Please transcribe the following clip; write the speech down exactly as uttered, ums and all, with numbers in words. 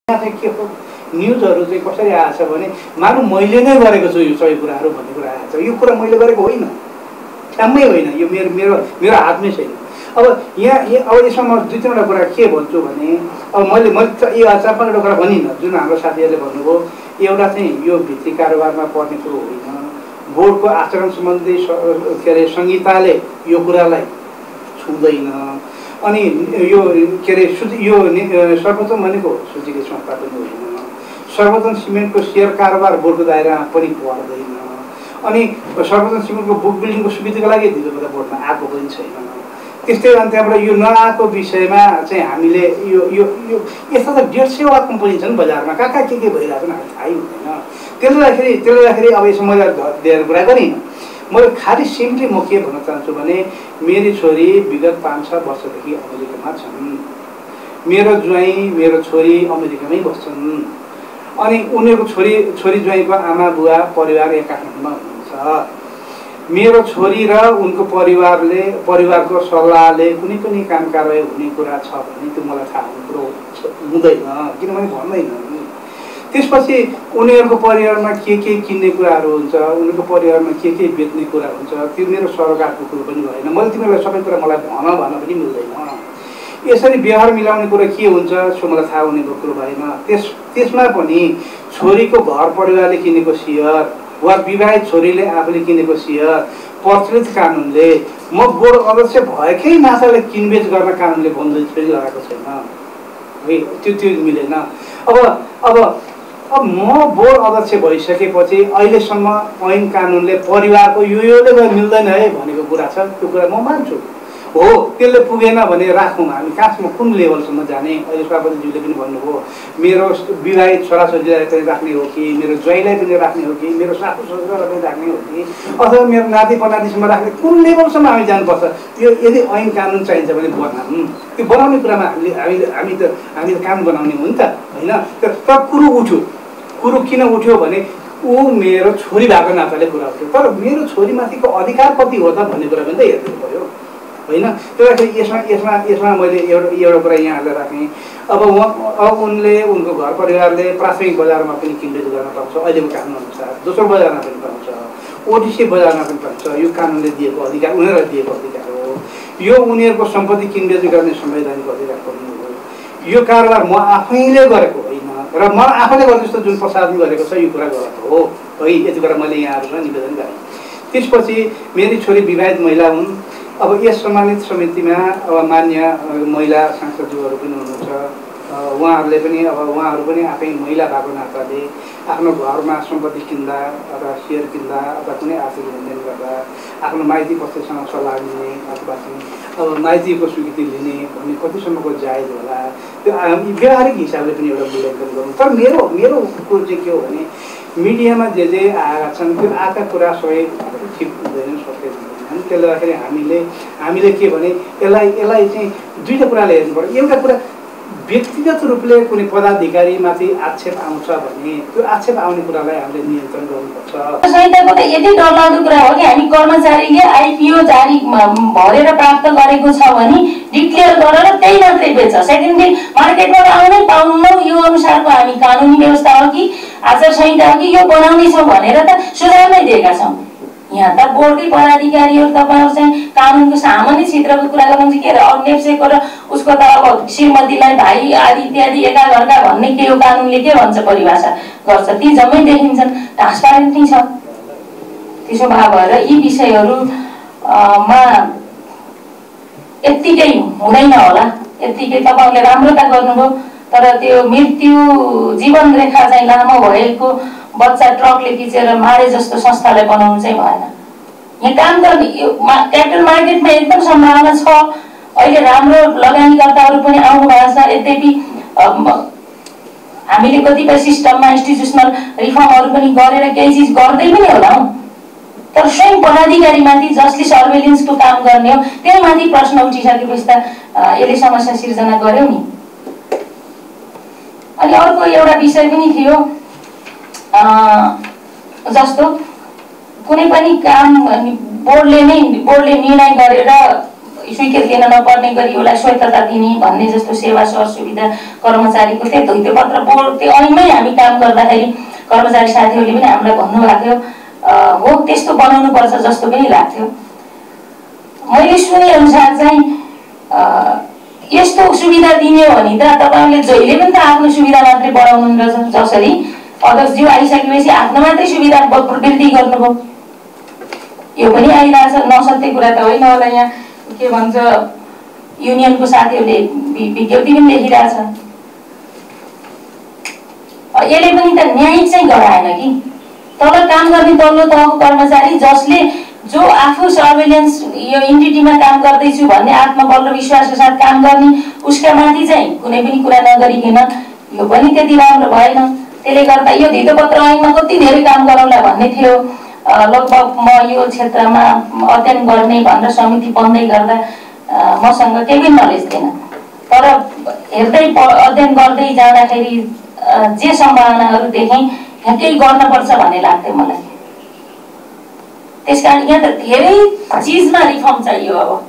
चाहिँ के हो न्युजहरू चाहिँ कसरी आएछ भने मानौँ मैले नै गरेको छु यो सबै कुराहरू भन्ने कुरा आएछ। यो कुरा मैले गरेको होइन, ठ्याम्मै होइन, यो मेरो मेरो मेरो हातमै छैन। अब यहाँ अब यसमा म दुई तिनवटा कुरा के भन्छु भने अब मैले मैले यो चार पाँचवटा कुरा भनिनँ जुन हाम्रो साथीहरूले भन्नुभयो। एउटा चाहिँ यो भित्री कारोबारमा पर्ने कुरो होइन, बोर्डको आचरण सम्बन्धी के अरे संहिताले यो कुरालाई छुँदैन। अनि यो के अरे यो सर्वोत्तम भनेको सूचीको संस्था पनि होइन, सर्वोत्तम सिमेन्टको सेयर कारोबार बोर्डको दायरामा पनि पर्दैन। अनि सर्वोत्तम सिमेन्टको बुक बिल्डिङको सुविधाको लागि धिजोको बोर्डमा आएको पनि छैन। त्यस्तै अनि त्यहाँबाट यो नआएको विषयमा चाहिँ हामीले यो यो यो यस्ता त डेढ सयवटा कम्पनी छन् बजारमा, कहाँ कहाँ के के भइरहेको छ हामीलाई थाहै हुँदैन। त्यसले गर्दाखेरि त्यसले गर्दाखेरि अब यसमा मैले धेरै कुरा गरिनँ। मैले खालि सिम्पली म के भन्न चाहन्छु भने मेरी छोरी विगत पाँच छ वर्षदेखि अमेरिकामा छन्, मेरो ज्वाइँ मेरो छोरी अमेरिकामै बस्छन्। अनि उनीहरूको छोरी छोरी ज्वाइँको आमा बुवा परिवार यहाँ काठमाडौँमा हुनुहुन्छ। मेरो छोरी र उनको परिवारले परिवारको सल्लाहले कुनै पनि काम कारवाही हुने कुरा छ भने त्यो मलाई थाहा हुने कुरो हुँदैन, किनभने भन्दैन। त्यसपछि उनीहरूको परिवारमा के के किन्ने कुराहरू हुन्छ, उनीहरूको परिवारमा के के बेच्ने कुरा हुन्छ, त्यो मेरो सरकारको कुरो पनि भएन। मैले तिमीहरूलाई सबै कुरा मलाई भन भन्न पनि मिल्दैन। यसरी व्यवहार मिलाउने कुरा के हुन्छ सो मलाई थाहा हुने कुरो भएन। त्यस त्यसमा पनि छोरीको घर परिवारले किनेको सेयर वा विवाहित छोरीले आफूले किनेको सेयर प्रचलित कानुनले म बोर्ड अध्यक्ष भएकै नाताले किनबेच गर्न कानुनले बन्दै फेरि लगाएको छैन है, त्यो त्यो मिलेन। अब अब अब म बोर्ड अध्यक्ष भइसकेपछि अहिलेसम्म ऐन कानुनले परिवारको यो योले मिल्दैन है भनेको कुरा छ, त्यो कुरा म मान्छु। हो त्यसले पुगेन भने राखौँ, हामी कहाँसम्म कुन लेभलसम्म जाने। अहिले सभापतिज्यूले पनि भन्नुभयो मेरो विवाहित छोराछोरीलाई पनि राख्ने हो कि मेरो ज्वाइँलाई पनि राख्ने हो कि मेरो सासू ससुरालाई पनि राख्ने हो कि अथवा मेरो नाति पनातिसम्म राख्ने, कुन लेभलसम्म हामी जानुपर्छ। यो यदि ऐन कानुन चाहिन्छ भने बनाऊँ, त्यो बनाउने कुरामा हामीले हामी हामी त हामी त काम बनाउने हो नि त होइन। तर कुरो उठ्यो, कुरो किन उठ्यो भने ऊ मेरो छोरी भएको नाताले कुरा उठ्यो, तर मेरो छोरीमाथिको अधिकार कति हो त भन्ने कुरा पनि त हेर्नु पऱ्यो होइन। त्यसलाई यसमा यसमा यसमा मैले एउटा एउटा कुरा यहाँहरूलाई राखेँ। अब उहाँ अब उनले उनको घर परिवारले प्राथमिक बजारमा पनि किनबेच गर्न पाउँछ अहिलेको कानुन अनुसार, दोस्रो बजारमा पनि पाउँछ, ओडिसी बजारमा पनि पाउँछ। यो कानुनले दिएको अधिकार, उनीहरूलाई दिएको अधिकार हो। यो उनीहरूको सम्पत्ति किनबेच गर्ने संवैधानिक अधिकार पनि हो। यो कारोबार म आफैले गरेको होइन र म आफैले गरेको जस्तो जुन प्रसादले गरेको छ यो कुरा गलत हो है। यति कुरा मैले यहाँहरूलाई निवेदन गरेँ। त्यसपछि मेरी छोरी विवाहित महिला हुन्। अब यस सम्मानित समितिमा अब मान्य महिला सांसदज्यूहरू पनि हुनुहुन्छ, उहाँहरूले पनि अब उहाँहरू पनि आफै महिला भएको नाताले आफ्नो घरमा सम्पत्ति किन्दा अथवा सेयर किन्दा अथवा कुनै आर्थिक लेनदेन गर्दा आफ्नो माइती पक्षसँग सल्लाह लिने अथवा चाहिँ अब माइतीको स्वीकृति लिने भन्ने कतिसम्मको जायज होला, त्यो व्यवहारिक हिसाबले पनि एउटा मूल्याङ्कन गरौँ। तर मेरो मेरो कुरो चाहिँ के हो भने मिडियामा जे जे आएका छन् त्यो आएका कुरा सबै ठिक हुँदैन, सत्य हुँदैन। त्यसले गर्दाखेरि हामीले हामीले के भने यसलाई यसलाई चाहिँ दुईवटा कुराले हेर्नु पर्यो। एउटा कुरा व्यक्तिगत रूपले कुनै पदाधिकारीमाथि आक्षेप आउँछ भने त्यो आक्षेप आउने कुरालाई हामीले नियन्त्रण गर्नुपर्छ। संहिताको त यति डरलाग्दो कुरा हो कि हामी कर्मचारीले आइपिओ जारी भरेर प्राप्त गरेको छ भने डिक्लेयर गरेर त्यही मात्रै बेच्छ, सेकेन्डरी मार्केटमा आउनै पाउनु यो अनुसारको हामी कानुनी व्यवस्था हो कि आचार संहिता हो कि यो बनाउने छौँ भनेर त सुझाव नै दिएका छौँ। यहाँ त बोर्डकै पदाधिकारीहरू तपाईँहरू चाहिँ कानुनको सामान्य क्षेत्रको कुरा गर्नुहुन्छ के अरे अन्यपसेको र उसको त अब श्रीमतीलाई भाइ आदि इत्यादि एका घरका भन्ने के हो कानुनले के भन्छ परिभाषा गर्छ, ती जम्मै देखिन्छन्, ट्रान्सपारेन्ट नै छ। त्यसो भए भएर यी विषयहरूमा यत्तिकै हुँदैन होला, यत्तिकै तपाईँहरूले राम्रो त गर्नुभयो तर त्यो मृत्यु जीवन रेखा चाहिँ लामो भएको बच्चा ट्रकले खिचेर मारे जस्तो संस्थालाई बनाउनु चाहिँ भएन। यहाँ काम गर्ने यो क्यापिटल मार्केटमा एकदम सम्भावना छ, अहिले राम्रो लगानीकर्ताहरू पनि आउनु भएको छ। यद्यपि हामीले कतिपय सिस्टममा इन्स्टिट्युसनल रिफर्महरू पनि गरेर केही चिज गर्दै पनि होला हौ, तर स्वयं पदाधिकारीमाथि जसले सर्वेलेन्सको काम गर्ने हो त्यही माथि प्रश्न उठिसकेपछि त यसले समस्या सिर्जना गर्यो नि। अनि अर्को एउटा विषय पनि थियो जस्तो कुनै पनि काम बोर्डले नै बोर्डले निर्णय गरेर स्वीकृति लिन नपर्ने गरी उसलाई स्वायत्तता दिने भन्ने जस्तो सेवा सुविधा कर्मचारीको त्यो दैत्य पत्र बोर्ड त्यो ऐनमै हामी काम गर्दाखेरि कर्मचारी साथीहरूले पनि हामीलाई भन्नुभएको थियो हो त्यस्तो बनाउनु पर्छ जस्तो पनि लाग्थ्यो। मैले सुने अनुसार चाहिँ यस्तो सुविधा दिने हो भने त तपाईँले जहिले पनि त आफ्नो सुविधा मात्रै बढाउनु रहेछ। जसरी अध्यक्षज्यू आइसकेपछि आफ्नो मात्रै सुविधा वृद्धि गर्नुभयो, यो पनि आइरहेछ, नसत्य कुरा त होइन होला। यहाँ के भन्छ युनियनको साथीहरूले विज्ञप्ति पनि लेखिरहेछ। यसले पनि त न्यायिक चाहिँ गराएन कि तल काम गर्ने तल्लो तहको कर्मचारी जसले जो आफू सर्वेलेन्स यो इन्टिटीमा काम गर्दैछु भन्ने आत्मबल र विश्वासको साथ काम गर्ने उसका माथि चाहिँ कुनै पनि कुरा नगरिकन यो पनि त्यति राम्रो भएन। त्यसले गर्दा यो धितोपत्र ऐनमा कति धेरै काम गरौँला भन्ने थियो। लगभग म यो क्षेत्रमा अध्ययन गर्ने भनेर समिति बन्दै गर्दा मसँग केही पनि नलेज थिएन, तर हेर्दै अध्ययन गर्दै जाँदाखेरि जे सम्भावनाहरू देखेँ यहाँ केही गर्नुपर्छ भन्ने लाग्थ्यो मलाई। त्यसकारण यहाँ त धेरै चिजमा रिफर्म चाहियो। अब